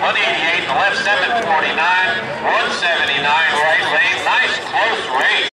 188, the left 749, 179 right lane. Nice close race.